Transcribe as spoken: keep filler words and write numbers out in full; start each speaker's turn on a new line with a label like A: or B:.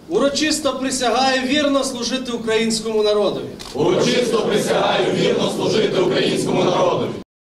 A: Урочисто присягаю вірно служити українському народові.
B: Урочисто присягаю вірно служити українському народові.